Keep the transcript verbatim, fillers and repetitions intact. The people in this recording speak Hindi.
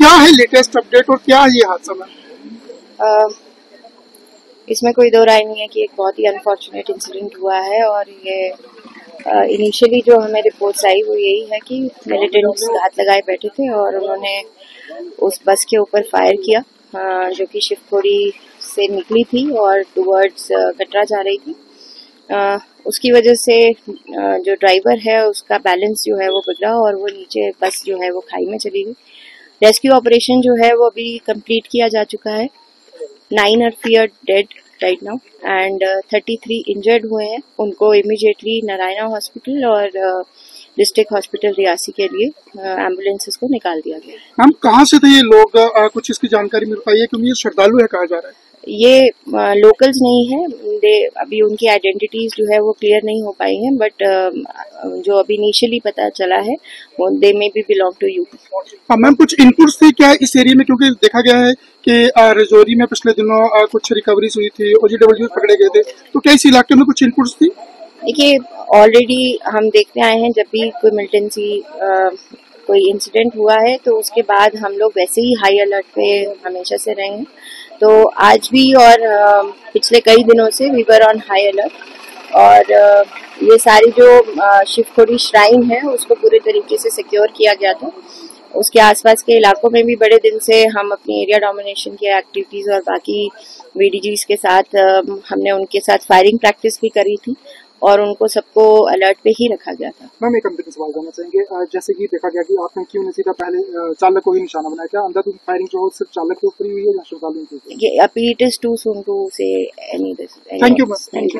क्या है लेटेस्ट अपडेट और क्या है ये हादसा मैम? इसमें कोई दो राय नहीं है कि एक बहुत ही अनफॉर्चुनेट इंसिडेंट हुआ है और ये इनिशियली जो हमें रिपोर्ट्स आई वो यही है कि मिलिटेंट्स घात लगाए बैठे थे और उन्होंने उस बस के ऊपर फायर किया uh, जो कि शिवखोड़ी से निकली थी और टुवर्ड्स कटरा जा रही थी। uh, उसकी वजह से uh, जो ड्राइवर है उसका बैलेंस जो है वो बिगड़ा और वो नीचे बस जो है वो खाई में चली गई। रेस्क्यू ऑपरेशन जो है वो अभी कंप्लीट किया जा चुका है। Nine are fear dead right now and thirty three injured हुए हैं। उनको इमीडिएटली नारायणा हॉस्पिटल और डिस्ट्रिक्ट हॉस्पिटल रियासी के लिए एम्बुलेंसेस को निकाल दिया गया है। मैम कहाँ से थे ये लोग, आ, कुछ इसकी जानकारी मिल पाई है क्योंकि ये श्रद्धालु है कहा जा रहा है? ये लोकल्स नहीं है, दे अभी उनकी आइडेंटिटीज जो है वो क्लियर नहीं हो पाई हैं, बट जो अभी इनिशियली पता चला है वो दे में भी बिलोंग टू यूपी। मैम कुछ इनपुट्स थे क्या इस एरिया में, क्योंकि देखा गया है कि रजौरी में पिछले दिनों आ, कुछ रिकवरीज हुई थी, ओजीडब्ल्यू पकड़े गए थे, तो क्या इस इलाके में कुछ इनपुट्स थी? देखिए ऑलरेडी हम देखते आए हैं जब भी कोई मिलिटेंसी कोई इंसिडेंट हुआ है तो उसके बाद हम लोग वैसे ही हाई अलर्ट पे हमेशा से रहे हैं। तो आज भी और पिछले कई दिनों से we were on high alert और ये सारी जो शिवखोड़ी श्राइन है उसको पूरे तरीके से सिक्योर किया गया था। उसके आसपास के इलाकों में भी बड़े दिन से हम अपनी एरिया डोमिनेशन की एक्टिविटीज और बाकी वीडीजीज के साथ हमने उनके साथ फायरिंग प्रैक्टिस भी करी थी और उनको सबको अलर्ट पे ही रखा गया था। मैम एक अंतिम सवाल जानना चाहेंगे, जैसे कि देखा गया कि आपने क्यों नहीं सीधा पहले चालक को ही निशाना बनाया, क्या अंदर फायरिंग जो सिर्फ चालक के ऊपर ही हुई है या श्रद्धालुओं के ऊपर? अभी it is too soon to say any this. Thank you ma'am.